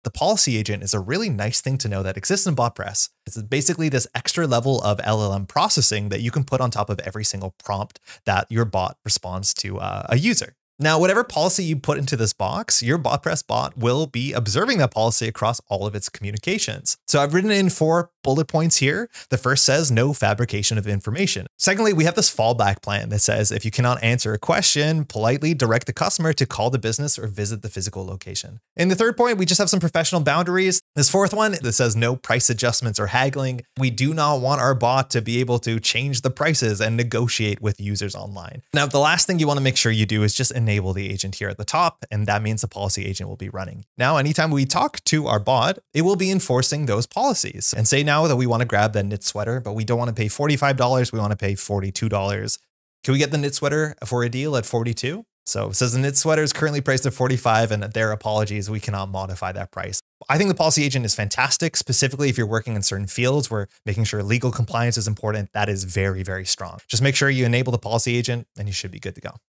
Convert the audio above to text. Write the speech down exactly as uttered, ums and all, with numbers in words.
The policy agent is a really nice thing to know that exists in BotPress. It's basically this extra level of L L M processing that you can put on top of every single prompt that your bot responds to uh, a user. Now, whatever policy you put into this box, your BotPress bot will be observing that policy across all of its communications. So I've written in four bullet points here. The first says no fabrication of information. Secondly, we have this fallback plan that says if you cannot answer a question, politely direct the customer to call the business or visit the physical location. In the third point, we just have some professional boundaries. This fourth one that says no price adjustments or haggling. We do not want our bot to be able to change the prices and negotiate with users online. Now, the last thing you want to make sure you do is just enable the agent here at the top, and that means the policy agent will be running. Now, anytime we talk to our bot, it will be enforcing those policies. And say now that we want to grab the knit sweater, but we don't want to pay forty-five dollars, we want to pay forty-two dollars. Can we get the knit sweater for a deal at forty-two? So it says the knit sweater is currently priced at forty-five, and their apologies, we cannot modify that price. I think the policy agent is fantastic, specifically if you're working in certain fields where making sure legal compliance is important. That is very, very strong. Just make sure you enable the policy agent and you should be good to go.